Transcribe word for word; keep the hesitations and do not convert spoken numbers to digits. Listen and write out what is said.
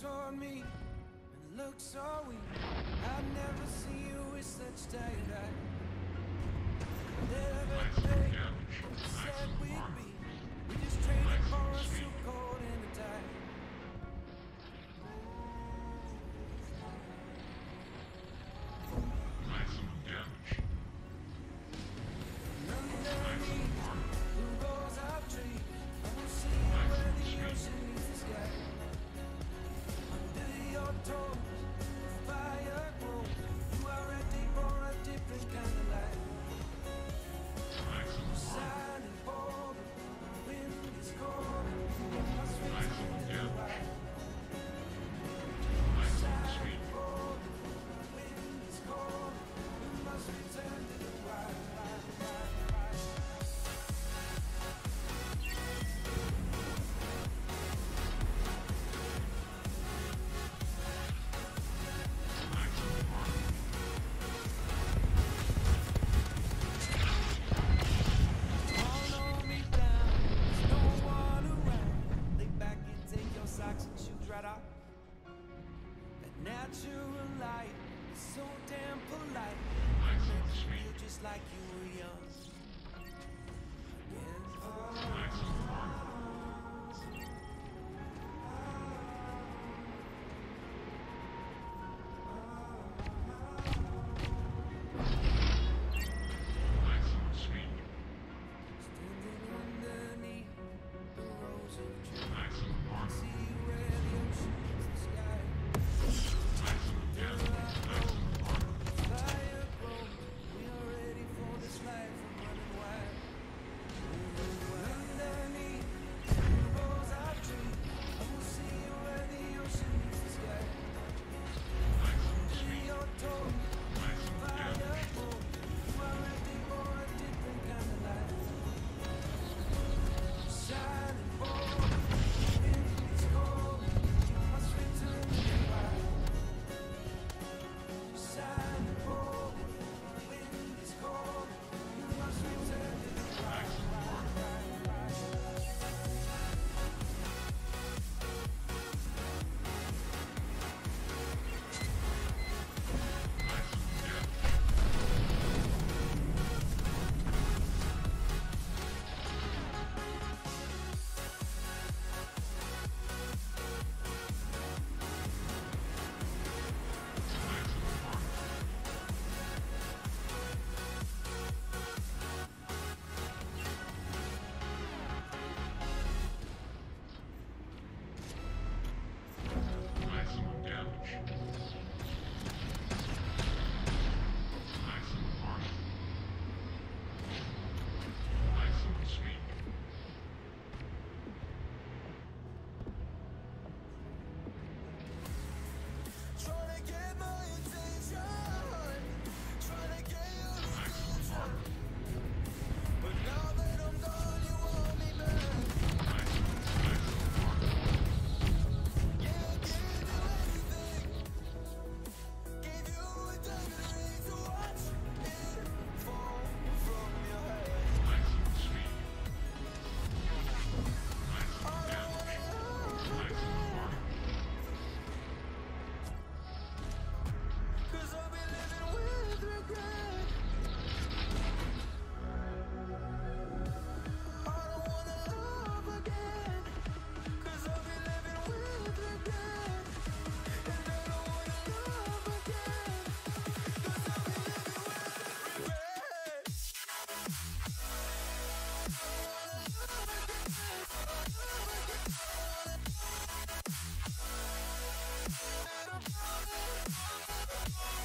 toward me and look so weak. I've never seen you with such tired eyes. Everything we said we'd be, we just traded for a suit coat and a tie. Maximum damage. Underneath, who goes up tree? I will see you where the ocean meets the sky. Under your toes, the fire grows. You are ready for a different kind of life. Silent border, the wind is cold. Must return to the wild. Silent border, the wind is cold. We must return to the wild. Socks and shoes right off. That natural light is so damn polite. Makes you feel just like you were young. Standing underneath the rows of trees. See where the ocean meets the sky. Fire grows. We are ready for this life of running wild. Underneath the rows of trees, I will see where the ocean meets the sky. Under your toes, fire grows. You are ready for a different kind of life. Shining forward. Maximum damage. Maximum harm. Maximum speed. Trying to get my attention, trying to get your attention. But now that I'm gone, you want me back. Yeah, I gave you everything. Gave you a diamond ring to watch it fall from your head. Maximum speed. I don't wanna love Maximum harm. Cause I'll be living with regret. I don't wanna love again. Cause I'll be living with regret. And I don't wanna love again. Cause I'll be living with regret. I don't wanna love again.